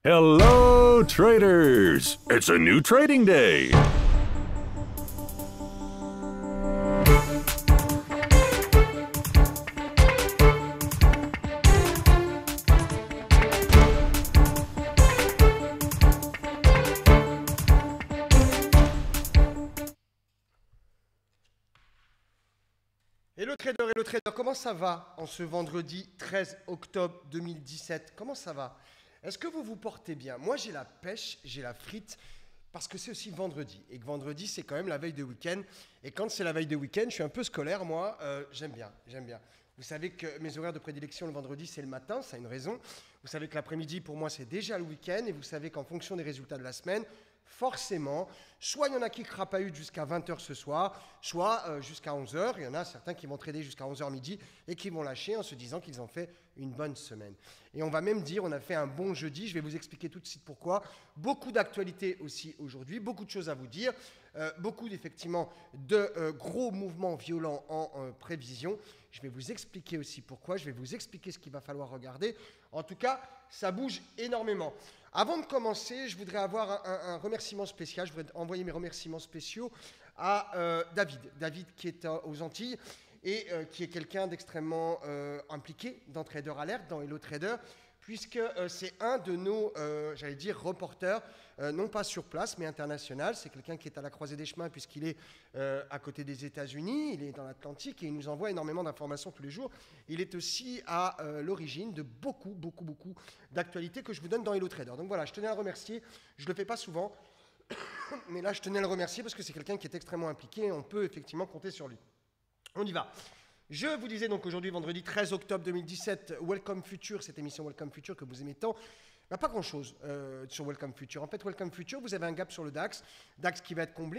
Hello, traders! It's a new trading day! Hello trader, comment ça va en ce vendredi 13 octobre 2017? Comment ça va? Est-ce que vous vous portez bien? Moi j'ai la pêche, j'ai la frite, parce que c'est aussi vendredi. Et que vendredi c'est quand même la veille de week-end. Et quand c'est la veille de week-end, je suis un peu scolaire moi, j'aime bien. Vous savez que mes horaires de prédilection le vendredi c'est le matin, ça a une raison. Vous savez que l'après-midi pour moi c'est déjà le week-end. Et vous savez qu'en fonction des résultats de la semaine, forcément, soit il y en a qui crapahutent jusqu'à 20h ce soir, soit jusqu'à 11h. Il y en a certains qui vont trader jusqu'à 11h midi et qui vont lâcher en se disant qu'ils ont fait une bonne semaine. Et on va même dire on a fait un bon jeudi. Je vais vous expliquer tout de suite pourquoi. Beaucoup d'actualités aussi aujourd'hui, beaucoup de choses à vous dire, beaucoup effectivement de gros mouvements violents en prévision. Je vais vous expliquer aussi pourquoi, je vais vous expliquer ce qu'il va falloir regarder. En tout cas, ça bouge énormément. Avant de commencer, je voudrais avoir un remerciement spécial. Je voudrais envoyer mes remerciements spéciaux à David. David qui est aux Antilles et qui est quelqu'un d'extrêmement impliqué dans Trader Alert, dans Hello Trader, puisque c'est un de nos, j'allais dire, reporters, non pas sur place, mais international. C'est quelqu'un qui est à la croisée des chemins, puisqu'il est à côté des États-Unis, il est dans l'Atlantique et il nous envoie énormément d'informations tous les jours. Il est aussi à l'origine de beaucoup d'actualités que je vous donne dans Hello Trader. Donc voilà, je tenais à le remercier. Je ne le fais pas souvent, mais là, je tenais à le remercier parce que c'est quelqu'un qui est extrêmement impliqué et on peut effectivement compter sur lui. On y va. Je vous disais donc aujourd'hui, vendredi 13 octobre 2017, Welcome Future, cette émission Welcome Future que vous aimez tant. Pas grand-chose sur Welcome Future. En fait, Welcome Future, vous avez un gap sur le DAX. DAX qui va être comblé,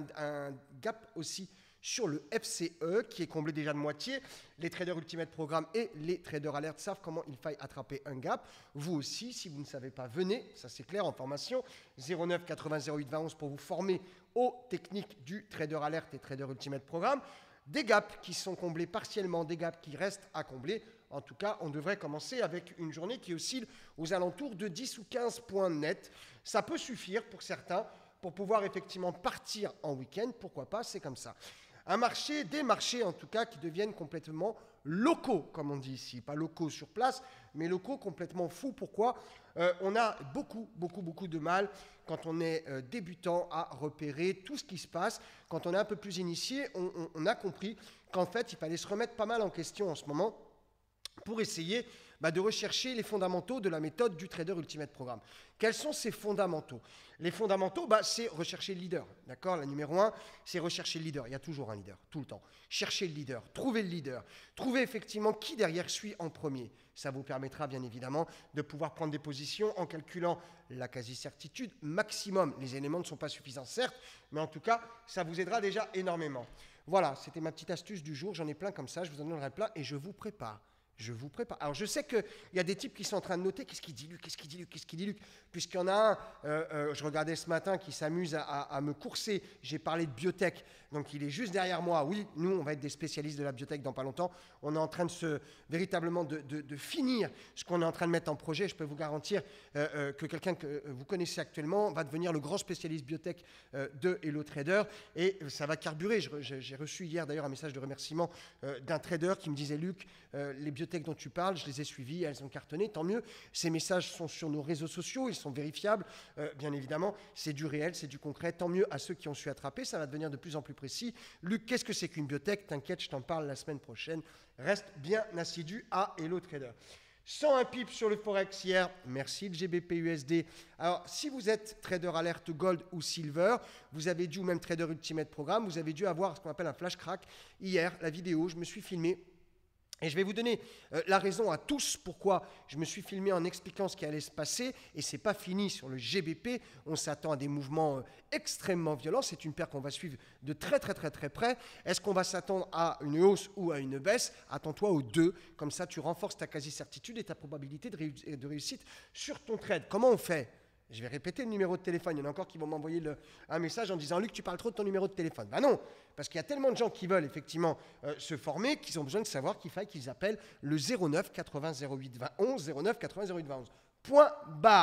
un gap aussi sur le FCE qui est comblé déjà de moitié. Les traders Ultimate Programme et les traders Alert savent comment il faille attraper un gap. Vous aussi, si vous ne savez pas, venez, ça c'est clair en formation. 09 80 08 20 11 pour vous former aux techniques du trader Alert et trader Ultimate Programme. Des gaps qui sont comblés partiellement, des gaps qui restent à combler. En tout cas, on devrait commencer avec une journée qui oscille aux alentours de 10 ou 15 points nets. Ça peut suffire pour certains pour pouvoir effectivement partir en week-end. Pourquoi pas, c'est comme ça. Un marché, des marchés en tout cas qui deviennent complètement locaux, comme on dit ici. Pas locaux sur place, mais locaux complètement fous. Pourquoi? On a beaucoup de mal quand on est débutant à repérer tout ce qui se passe. Quand on est un peu plus initié, on a compris qu'en fait, il fallait se remettre pas mal en question en ce moment pour essayer de rechercher les fondamentaux de la méthode du trader Ultimate Programme. Quels sont ces fondamentaux? Les fondamentaux, c'est rechercher le leader. D'accord? La numéro 1, c'est rechercher le leader. Il y a toujours un leader, tout le temps. Cherchez le leader, trouvez le leader. Trouvez effectivement qui derrière suit en premier. Ça vous permettra bien évidemment de pouvoir prendre des positions en calculant la quasi-certitude maximum. Les éléments ne sont pas suffisants, certes, mais en tout cas, ça vous aidera déjà énormément. Voilà, c'était ma petite astuce du jour. J'en ai plein comme ça, je vous en donnerai plein et je vous prépare. Alors, je sais qu'il y a des types qui sont en train de noter qu'est-ce qu'il dit, Luc, puisqu'il y en a un, je regardais ce matin, qui s'amuse à me courser. J'ai parlé de biotech, donc il est juste derrière moi. Oui, nous, on va être des spécialistes de la biotech dans pas longtemps. On est en train véritablement de finir ce qu'on est en train de mettre en projet. Je peux vous garantir que quelqu'un que vous connaissez actuellement va devenir le grand spécialiste biotech de Hello Trader et ça va carburer. J'ai reçu hier d'ailleurs un message de remerciement d'un trader qui me disait « Luc, les biotech dont tu parles, je les ai suivies, elles ont cartonné, tant mieux. Ces messages sont sur nos réseaux sociaux, ils sont vérifiables, bien évidemment, c'est du réel, c'est du concret, tant mieux à ceux qui ont su attraper, ça va devenir de plus en plus précis. Luc, qu'est-ce que c'est qu'une biotech? T'inquiète, je t'en parle la semaine prochaine. Reste bien assidu à Hello Trader. 101 pips sur le Forex hier, merci le GBP USD. Alors, si vous êtes trader alert gold ou silver, vous avez dû, ou même trader ultimate programme, vous avez dû avoir ce qu'on appelle un flash crack. Hier, la vidéo, je me suis filmé. Et je vais vous donner la raison à tous pourquoi je me suis filmé en expliquant ce qui allait se passer. Et ce n'est pas fini sur le GBP. On s'attend à des mouvements extrêmement violents. C'est une paire qu'on va suivre de très près. Est-ce qu'on va s'attendre à une hausse ou à une baisse? Attends-toi aux deux. Comme ça, tu renforces ta quasi-certitude et ta probabilité de réussite sur ton trade. Comment on fait? Je vais répéter le numéro de téléphone. Il y en a encore qui vont m'envoyer un message en disant « Luc, tu parles trop de ton numéro de téléphone ». Ben non, parce qu'il y a tellement de gens qui veulent effectivement se former qu'ils ont besoin de savoir qu'il faille qu'ils appellent le 09 80 08 20 11, 09 80 08 20 11. Point barre.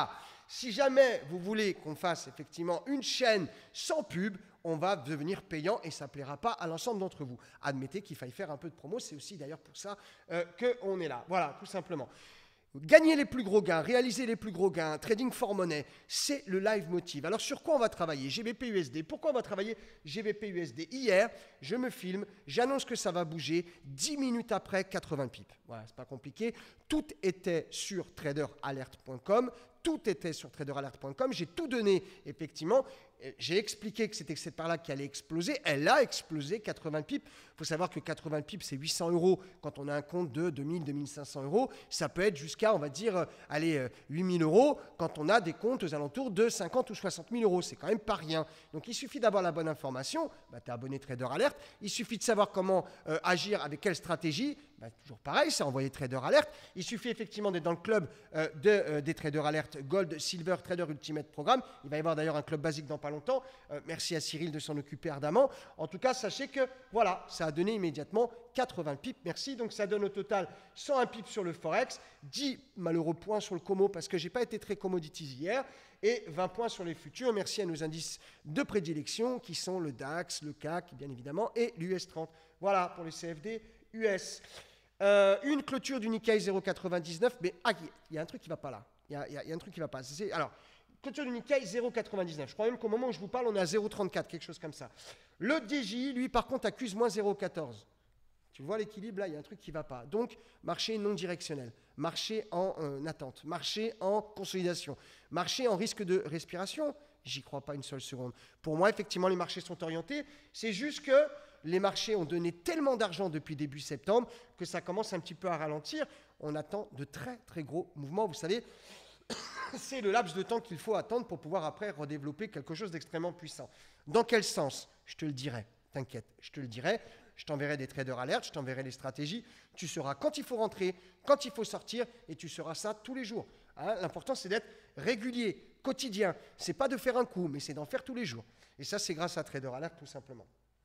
Si jamais vous voulez qu'on fasse effectivement une chaîne sans pub, on va devenir payant et ça ne plaira pas à l'ensemble d'entre vous. Admettez qu'il faille faire un peu de promo, c'est aussi d'ailleurs pour ça qu'on est là. Voilà, tout simplement. Gagner les plus gros gains, réaliser les plus gros gains, trading for money, c'est le live motive. Alors sur quoi on va travailler? GBP-USD. Pourquoi on va travailler GBP-USD? Hier, je me filme, j'annonce que ça va bouger, 10 minutes après, 80 pips. Voilà, c'est pas compliqué. Tout était sur traderalert.com. Tout était sur traderalert.com. J'ai tout donné, effectivement. J'ai expliqué que c'était cette part-là qui allait exploser. Elle a explosé, 80 pips. Il faut savoir que 80 pips, c'est 800 € quand on a un compte de 2000, 2500 €. Ça peut être jusqu'à, on va dire, 8000 € quand on a des comptes aux alentours de 50 ou 60 000 €. C'est quand même pas rien. Donc, il suffit d'avoir la bonne information. Bah, tu es abonné Trader Alert. Il suffit de savoir comment agir, avec quelle stratégie. Bah, toujours pareil, c'est envoyer Trader Alert. Il suffit effectivement d'être dans le club des Trader Alert Gold, Silver, Trader Ultimate Programme. Il va y avoir d'ailleurs un club basique dans pas longtemps. Merci à Cyril de s'en occuper ardemment. En tout cas, sachez que voilà, ça a donné immédiatement 80 pips. Merci. Donc ça donne au total 101 pips sur le Forex, 10 malheureux points sur le Como parce que j'ai pas été très commodities hier et 20 points sur les futurs. Merci à nos indices de prédilection qui sont le DAX, le CAC bien évidemment et l'US 30. Voilà pour les CFD US. Une clôture du Nikkei 0,99, mais il y a un truc qui ne va pas là. Il y a un truc qui ne va pas. Alors, clôture du Nikkei 0,99. Je crois même qu'au moment où je vous parle, on est à 0,34, quelque chose comme ça. Le DJI, lui, par contre, accuse moins 0,14. Tu vois l'équilibre, là, il y a un truc qui ne va pas. Donc, marché non directionnel, marché en attente, marché en consolidation, marché en risque de respiration. J'y crois pas une seule seconde. Pour moi, effectivement, les marchés sont orientés. C'est juste que les marchés ont donné tellement d'argent depuis début septembre que ça commence un petit peu à ralentir. On attend de très, très gros mouvements. Vous savez, c'est le laps de temps qu'il faut attendre pour pouvoir après redévelopper quelque chose d'extrêmement puissant. Dans quel sens? Je te le dirai. T'inquiète, je te le dirai. Je t'enverrai des traders alertes, je t'enverrai les stratégies. Tu sauras quand il faut rentrer, quand il faut sortir, et tu sauras ça tous les jours. Hein, l'important, c'est d'être régulier, quotidien. Ce n'est pas de faire un coup, mais c'est d'en faire tous les jours. Et ça, c'est grâce à Trader Alert, tout simplement.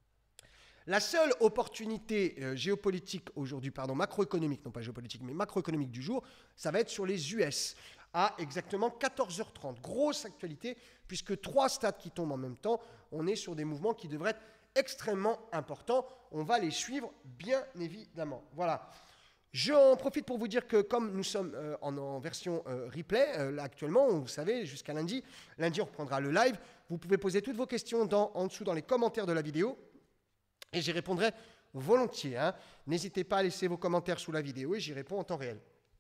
La seule opportunité géopolitique aujourd'hui, macroéconomique, non pas géopolitique, mais macroéconomique du jour, ça va être sur les US, à exactement 14h30. Grosse actualité, puisque 3 stats qui tombent en même temps, on est sur des mouvements qui devraient être extrêmement importants. On va les suivre, bien évidemment. Voilà. J'en profite pour vous dire que comme nous sommes en version replay, là, actuellement, vous savez, jusqu'à lundi, on reprendra le live. Vous pouvez poser toutes vos questions en dessous dans les commentaires de la vidéo. Et j'y répondrai volontiers. Hein. N'hésitez pas à laisser vos commentaires sous la vidéo et j'y réponds en temps réel.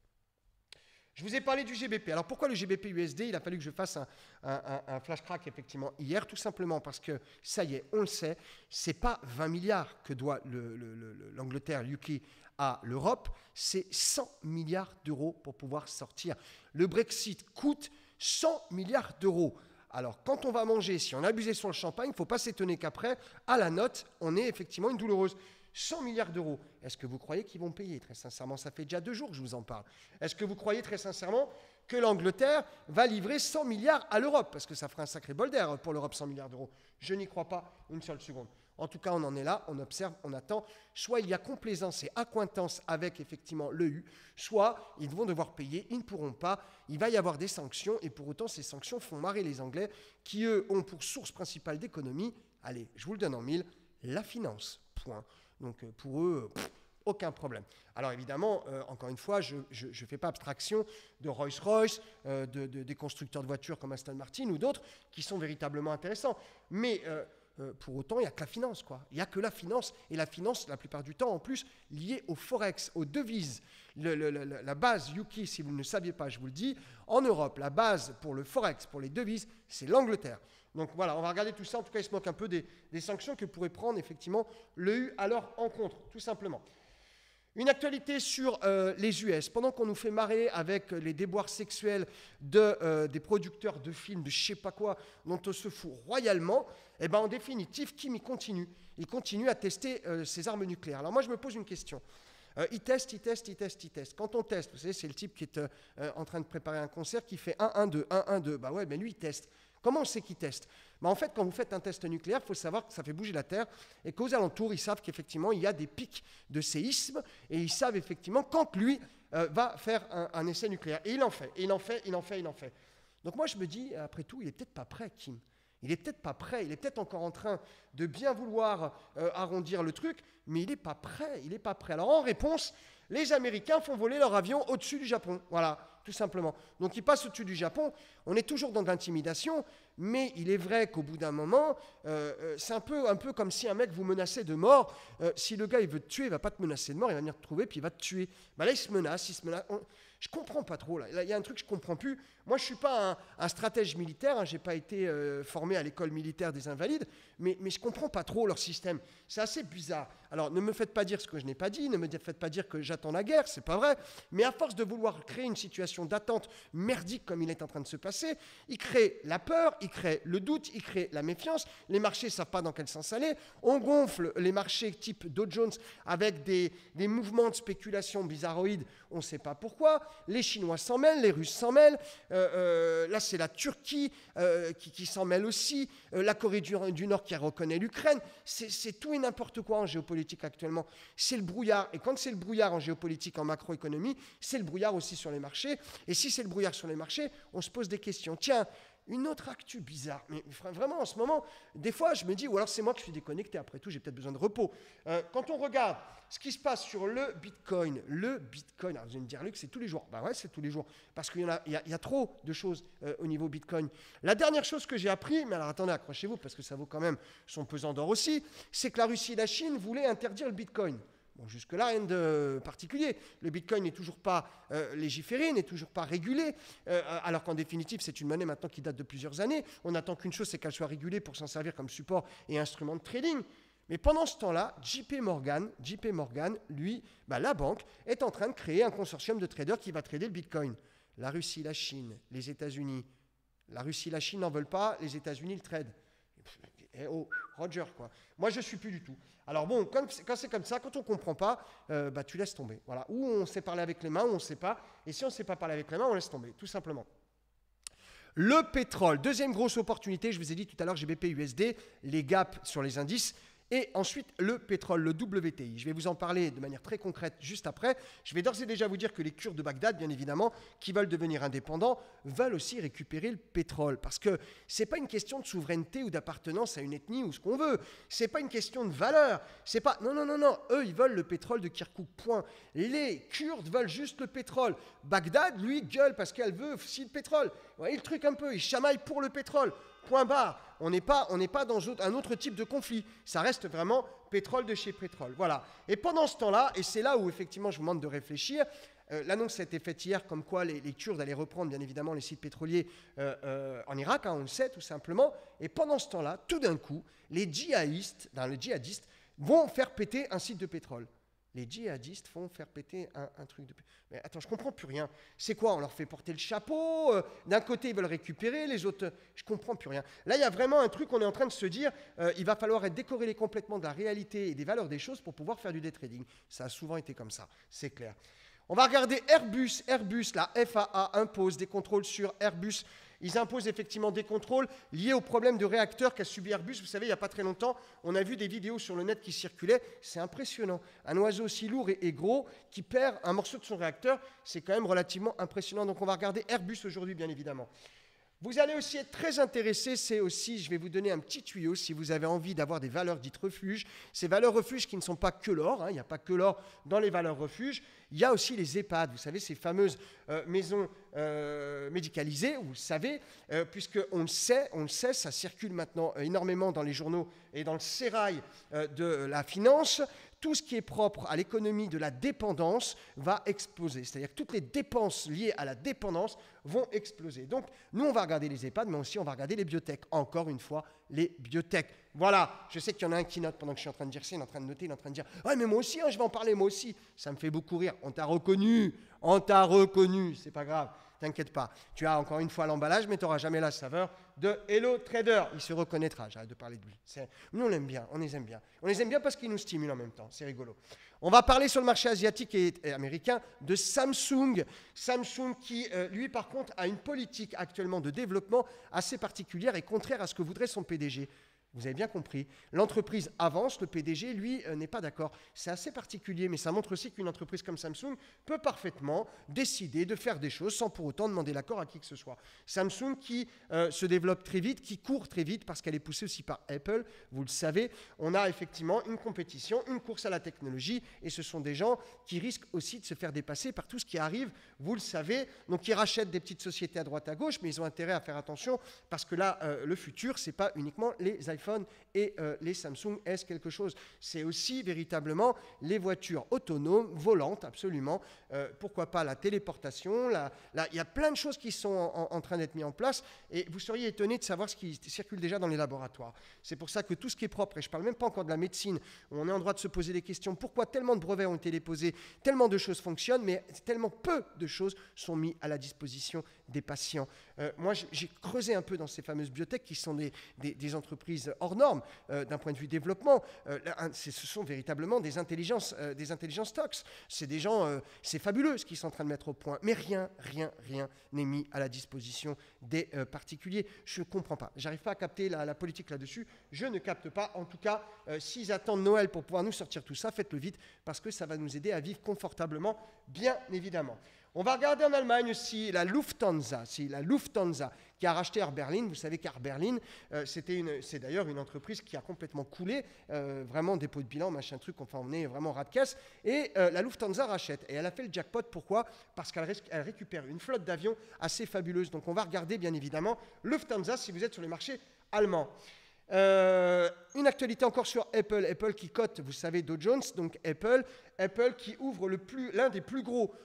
Je vous ai parlé du GBP. Alors pourquoi le GBP USD? Il a fallu que je fasse un flash crack effectivement hier, tout simplement parce que ça y est, on le sait, c'est pas 20 milliards que doit l'Angleterre, UK à l'Europe, c'est 100 milliards d'euros pour pouvoir sortir. Le Brexit coûte 100 milliards d'euros. Alors, quand on va manger, si on a abusé sur le champagne, il ne faut pas s'étonner qu'après, à la note, on ait effectivement une douloureuse. 100 milliards d'euros. Est-ce que vous croyez qu'ils vont payer? Très sincèrement, ça fait déjà 2 jours que je vous en parle. Est-ce que vous croyez très sincèrement que l'Angleterre va livrer 100 milliards à l'Europe? Parce que ça ferait un sacré bol d'air pour l'Europe, 100 milliards d'euros. Je n'y crois pas une seule seconde. En tout cas, on en est là, on observe, on attend. Soit il y a complaisance et accointance avec effectivement l'EU, soit ils vont devoir payer, ils ne pourront pas. Il va y avoir des sanctions et pour autant, ces sanctions font marrer les Anglais qui, eux, ont pour source principale d'économie, allez, je vous le donne en mille, la finance. Point. Donc pour eux, aucun problème. Alors évidemment, encore une fois, je ne fais pas abstraction de Rolls-Royce, des constructeurs de voitures comme Aston Martin ou d'autres qui sont véritablement intéressants. Mais pour autant, il n'y a que la finance, quoi. Il n'y a que la finance. Et la finance, la plupart du temps, en plus, liée au Forex, aux devises. La base UK, si vous ne le saviez pas, je vous le dis, en Europe, la base pour le Forex, pour les devises, c'est l'Angleterre. Donc voilà, on va regarder tout ça. En tout cas, ils se moquent un peu des sanctions que pourrait prendre effectivement l'EU à leur encontre, tout simplement. Une actualité sur les US. Pendant qu'on nous fait marrer avec les déboires sexuels des producteurs de films, de je sais pas quoi, dont on se fout royalement, eh ben en définitive, Kim, il continue à tester ses armes nucléaires. Alors moi, je me pose une question. Il teste. Quand on teste, vous savez, c'est le type qui est en train de préparer un concert qui fait 1-1-2, 1-1-2. Bah ouais, mais lui, il teste. Comment on sait qu'il teste? En fait, quand vous faites un test nucléaire, il faut savoir que ça fait bouger la Terre et qu'aux alentours, ils savent qu'effectivement, il y a des pics de séisme et ils savent effectivement quand lui va faire un essai nucléaire. Et il en fait. Donc moi, je me dis, après tout, il n'est peut-être pas prêt, Kim. Il n'est peut-être pas prêt, il est peut-être encore en train de bien vouloir arrondir le truc, mais il n'est pas prêt, il n'est pas prêt. Alors en réponse, les Américains font voler leur avion au-dessus du Japon, voilà, tout simplement. Donc ils passent au-dessus du Japon, on est toujours dans de l'intimidation, mais il est vrai qu'au bout d'un moment, c'est un peu comme si un mec vous menaçait de mort. Si le gars il veut te tuer, il ne va pas te menacer de mort, il va venir te trouver, puis il va te tuer. Là, il se menace. Je ne comprends pas trop, là. Il y a un truc que je ne comprends plus. Moi, je ne suis pas un stratège militaire, hein. Je n'ai pas été formé à l'école militaire des Invalides, mais je ne comprends pas trop leur système. C'est assez bizarre. Alors, ne me faites pas dire ce que je n'ai pas dit, ne me faites pas dire que j'attends la guerre, c'est pas vrai, mais à force de vouloir créer une situation d'attente merdique comme il est en train de se passer, il crée la peur, il crée le doute, il crée la méfiance, les marchés ne savent pas dans quel sens aller, on gonfle les marchés type Dow Jones avec des mouvements de spéculation bizarroïdes, on ne sait pas pourquoi, les Chinois s'en mêlent, les Russes s'en mêlent, là c'est la Turquie qui s'en mêle aussi, la Corée du Nord qui reconnaît l'Ukraine, c'est tout et n'importe quoi en géopolitique actuellement, c'est le brouillard, et quand c'est le brouillard en géopolitique, en macroéconomie, c'est le brouillard aussi sur les marchés, et si c'est le brouillard sur les marchés, on se pose des questions. Tiens, une autre actu bizarre, mais vraiment en ce moment, des fois je me dis, ou alors c'est moi que je suis déconnecté, après tout j'ai peut-être besoin de repos. Quand on regarde ce qui se passe sur le Bitcoin, alors vous allez me dire Luc, c'est tous les jours. Ben ouais, c'est tous les jours, parce qu'il y a trop de choses au niveau Bitcoin. La dernière chose que j'ai appris, mais alors attendez, accrochez-vous, parce que ça vaut quand même son pesant d'or aussi, c'est que la Russie et la Chine voulaient interdire le Bitcoin. Bon, jusque-là, rien de particulier. Le Bitcoin n'est toujours pas légiféré, n'est toujours pas régulé, alors qu'en définitive, c'est une monnaie maintenant qui date de plusieurs années. On n'attend qu'une chose, c'est qu'elle soit régulée pour s'en servir comme support et instrument de trading. Mais pendant ce temps-là, JP Morgan, lui, la banque, est en train de créer un consortium de traders qui va trader le Bitcoin. La Russie, la Chine, les États-Unis. La Russie, la Chine n'en veulent pas, les États-Unis le tradent. Eh oh, Roger, quoi. Moi, je ne suis plus du tout. Alors bon, quand c'est comme ça, quand on ne comprend pas, tu laisses tomber. Voilà. Ou on sait parler avec les mains, ou on ne sait pas. Et si on ne sait pas parler avec les mains, on laisse tomber, tout simplement. Le pétrole, deuxième grosse opportunité, je vous ai dit tout à l'heure, GBP USD, les gaps sur les indices. Et ensuite, le pétrole, le WTI. Je vais vous en parler de manière très concrète juste après. Je vais d'ores et déjà vous dire que les Kurdes de Bagdad, bien évidemment, qui veulent devenir indépendants, veulent aussi récupérer le pétrole. Parce que ce n'est pas une question de souveraineté ou d'appartenance à une ethnie ou ce qu'on veut. Ce n'est pas une question de valeur. C'est pas... Non. Eux, ils veulent le pétrole de Kirkouk, point. Les Kurdes veulent juste le pétrole. Bagdad, lui, gueule parce qu'elle veut aussi le pétrole. Vous voyez le truc un peu, ils chamaillent pour le pétrole. Point barre. On n'est pas dans un autre type de conflit. Ça reste vraiment pétrole de chez pétrole. Voilà. Et pendant ce temps-là, et c'est là où effectivement je vous demande de réfléchir, l'annonce a été faite hier comme quoi les Kurdes allaient reprendre bien évidemment les sites pétroliers en Irak, on le sait tout simplement. Et pendant ce temps-là, tout d'un coup, les djihadistes vont faire péter un site de pétrole. Les djihadistes font faire péter un truc de... Mais attends, je ne comprends plus rien. C'est quoi? On leur fait porter le chapeau? D'un côté, ils veulent récupérer, les autres... Je ne comprends plus rien. Là, il y a vraiment un truc, on est en train de se dire, il va falloir être décorrélé complètement de la réalité et des valeurs des choses pour pouvoir faire du day trading. Ça a souvent été comme ça, c'est clair. On va regarder Airbus. Airbus, la FAA impose des contrôles sur Airbus. Ils imposent effectivement des contrôles liés au problème de réacteur qu'a subi Airbus. Vous savez, il n'y a pas très longtemps, on a vu des vidéos sur le net qui circulaient. C'est impressionnant. Un oiseau aussi lourd et gros qui perd un morceau de son réacteur, c'est quand même relativement impressionnant. Donc on va regarder Airbus aujourd'hui, bien évidemment. Vous allez aussi être très intéressé, c'est aussi, je vais vous donner un petit tuyau si vous avez envie d'avoir des valeurs dites refuges. Ces valeurs refuges qui ne sont pas que l'or, il n'y a pas que l'or dans les valeurs refuges, il y a aussi les EHPAD, vous savez, ces fameuses maisons médicalisées, vous le savez, puisqu'on le sait, ça circule maintenant énormément dans les journaux et dans le sérail de la finance. Tout ce qui est propre à l'économie de la dépendance va exploser. C'est-à-dire que toutes les dépenses liées à la dépendance vont exploser. Donc, nous, on va regarder les EHPAD, mais aussi on va regarder les biotech. Encore une fois, les biotech. Voilà, je sais qu'il y en a un qui note pendant que je suis en train de dire ça, il est en train de noter, il est en train de dire « Ouais, mais moi aussi, je vais en parler, moi aussi. » Ça me fait beaucoup rire. On t'a reconnu, c'est pas grave. T'inquiète pas, tu as encore une fois l'emballage, mais tu n'auras jamais la saveur de Hello Trader. Il se reconnaîtra, j'arrête de parler de lui. Nous, on l'aime bien, on les aime bien. On les aime bien parce qu'ils nous stimulent en même temps, c'est rigolo. On va parler sur le marché asiatique et américain de Samsung. Samsung qui, lui, par contre, a une politique actuellement de développement assez particulière et contraire à ce que voudrait son PDG. Vous avez bien compris. L'entreprise avance, le PDG, lui, n'est pas d'accord. C'est assez particulier, mais ça montre aussi qu'une entreprise comme Samsung peut parfaitement décider de faire des choses sans pour autant demander l'accord à qui que ce soit. Samsung qui se développe très vite, qui court très vite parce qu'elle est poussée aussi par Apple, vous le savez. On a effectivement une compétition, une course à la technologie, et ce sont des gens qui risquent aussi de se faire dépasser par tout ce qui arrive, vous le savez. Donc ils rachètent des petites sociétés à droite à gauche, mais ils ont intérêt à faire attention parce que là, le futur, c'est pas uniquement les iPhones et les Samsung S quelque chose. C'est aussi véritablement les voitures autonomes, volantes, absolument. Pourquoi pas la téléportation. Il y a plein de choses qui sont en train d'être mises en place et vous seriez étonné de savoir ce qui circule déjà dans les laboratoires. C'est pour ça que tout ce qui est propre, et je ne parle même pas encore de la médecine, où on est en droit de se poser des questions, pourquoi tellement de brevets ont été déposés, tellement de choses fonctionnent, mais tellement peu de choses sont mises à la disposition des patients. Moi, j'ai creusé un peu dans ces fameuses biotech qui sont des entreprises hors normes d'un point de vue développement. Ce sont véritablement des intelligences stocks. C'est des gens, c'est fabuleux ce qu'ils sont en train de mettre au point, mais rien n'est mis à la disposition des particuliers. Je ne comprends pas. J'arrive pas à capter la politique là-dessus. Je ne capte pas. En tout cas, s'ils attendent Noël pour pouvoir nous sortir tout ça, faites-le vite parce que ça va nous aider à vivre confortablement, bien évidemment. On va regarder en Allemagne aussi la Lufthansa qui a racheté Air Berlin. Vous savez qu'Air Berlin, c'est d'ailleurs une entreprise qui a complètement coulé, vraiment dépôt de bilan, machin truc, enfin on est vraiment ras de caisse. Et la Lufthansa rachète. Et elle a fait le jackpot, pourquoi? Parce qu'elle récupère une flotte d'avions assez fabuleuse. Donc on va regarder bien évidemment Lufthansa si vous êtes sur les marchés allemands. Une actualité encore sur Apple qui cote, vous savez, Dow Jones, donc Apple qui ouvre l'un des plus gros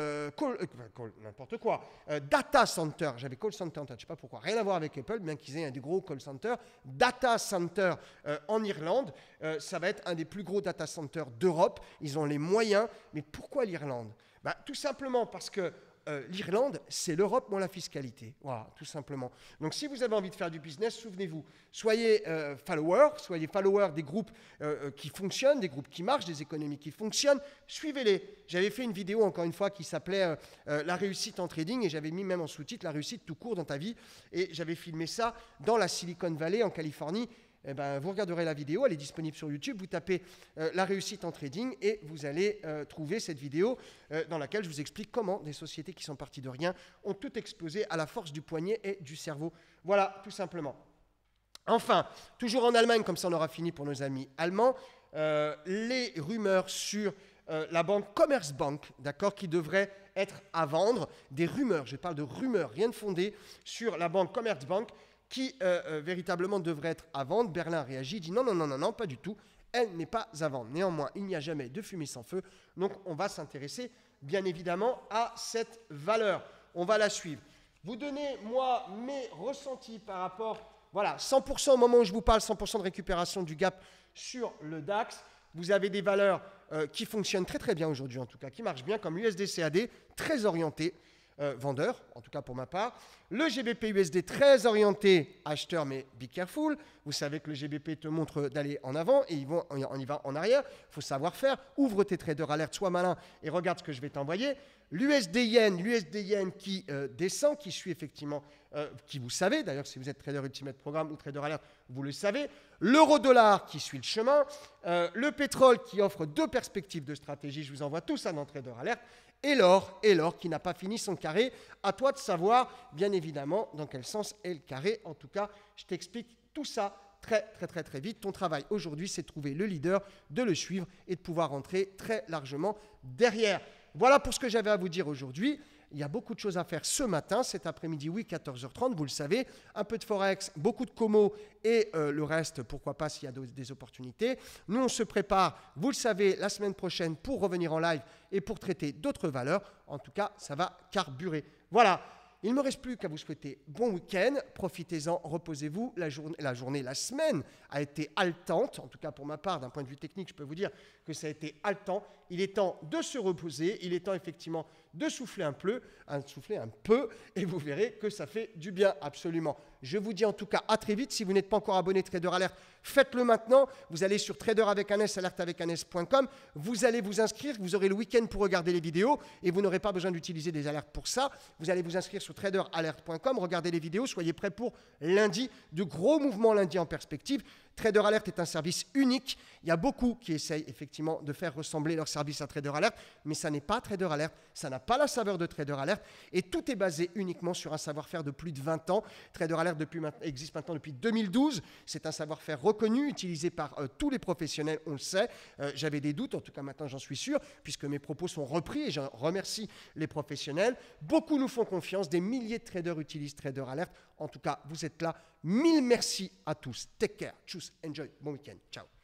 data center. J'avais call center, je ne sais pas pourquoi, rien à voir avec Apple, bien qu'ils aient un des gros call centers, data center en Irlande. Ça va être un des plus gros data centers d'Europe. Ils ont les moyens, mais pourquoi l'Irlande? Tout simplement parce que l'Irlande, c'est l'Europe moins la fiscalité. Voilà, tout simplement. Donc, si vous avez envie de faire du business, souvenez-vous, soyez followers des groupes qui fonctionnent, des groupes qui marchent, des économies qui fonctionnent. Suivez-les. J'avais fait une vidéo, encore une fois, qui s'appelait La réussite en trading et j'avais mis même en sous-titre La réussite tout court dans ta vie. Et j'avais filmé ça dans la Silicon Valley, en Californie. Vous regarderez la vidéo, elle est disponible sur YouTube, vous tapez la réussite en trading et vous allez trouver cette vidéo dans laquelle je vous explique comment des sociétés qui sont parties de rien ont tout explosé à la force du poignet et du cerveau. Voilà, tout simplement. Enfin, toujours en Allemagne, comme ça on aura fini pour nos amis allemands, les rumeurs sur la banque Commerzbank, d'accord, qui devrait être à vendre, des rumeurs, je parle de rumeurs, rien de fondé, sur la banque Commerzbank, qui véritablement devrait être à vendre. Berlin réagit, dit non, pas du tout, elle n'est pas à vendre. Néanmoins, il n'y a jamais de fumée sans feu, donc on va s'intéresser bien évidemment à cette valeur. On va la suivre. Vous donnez, moi, mes ressentis par rapport, voilà, 100% au moment où je vous parle, 100% de récupération du gap sur le DAX. Vous avez des valeurs qui fonctionnent très très bien aujourd'hui, en tout cas, qui marchent bien, comme l'USD-CAD, très orienté. Vendeur, en tout cas pour ma part. Le GBP USD très orienté acheteur, mais be careful. Vous savez que le GBP te montre d'aller en avant et on y va en arrière. Il faut savoir faire. Ouvre tes traders alert, sois malin et regarde ce que je vais t'envoyer. L'USD Yen qui descend, qui suit effectivement, qui vous savez, d'ailleurs si vous êtes trader Ultimate Programme ou trader alert, vous le savez. L'euro-dollar qui suit le chemin. Le pétrole qui offre deux perspectives de stratégie. Je vous envoie tout ça dans trader alert. Et l'or qui n'a pas fini son carré. À toi de savoir, bien évidemment, dans quel sens est le carré. En tout cas, je t'explique tout ça très vite. Ton travail aujourd'hui, c'est de trouver le leader, de le suivre et de pouvoir rentrer très largement derrière. Voilà pour ce que j'avais à vous dire aujourd'hui. Il y a beaucoup de choses à faire ce matin, cet après-midi, oui, 14h30, vous le savez. Un peu de Forex, beaucoup de Como et le reste, pourquoi pas s'il y a des opportunités. Nous, on se prépare, vous le savez, la semaine prochaine pour revenir en live et pour traiter d'autres valeurs. En tout cas, ça va carburer. Voilà. Il ne me reste plus qu'à vous souhaiter bon week-end. Profitez-en, reposez-vous. La semaine a été haletante. En tout cas, pour ma part, d'un point de vue technique, je peux vous dire que ça a été haletant. Il est temps de se reposer. Il est temps, effectivement, de souffler un peu. Et vous verrez que ça fait du bien, absolument. Je vous dis en tout cas à très vite. Si vous n'êtes pas encore abonné Trader Alert, faites-le maintenant. Vous allez sur trader-avec-un-s.com. Vous allez vous inscrire. Vous aurez le week-end pour regarder les vidéos et vous n'aurez pas besoin d'utiliser des alertes pour ça. Vous allez vous inscrire sur traderalert.com. Regardez les vidéos. Soyez prêts pour lundi. De gros mouvements lundi en perspective. Trader Alert est un service unique. Il y a beaucoup qui essayent effectivement de faire ressembler leur service à Trader Alert, mais ça n'est pas Trader Alert, ça n'a pas la saveur de Trader Alert, et tout est basé uniquement sur un savoir-faire de plus de 20 ans. Trader Alert existe maintenant depuis 2012. C'est un savoir-faire reconnu, utilisé par tous les professionnels, on le sait. J'avais des doutes, en tout cas maintenant j'en suis sûr, puisque mes propos sont repris et je remercie les professionnels. Beaucoup nous font confiance, des milliers de traders utilisent Trader Alert. En tout cas, vous êtes là. Mille merci à tous. Take care. Tchuss. Enjoy. Bon week-end. Ciao.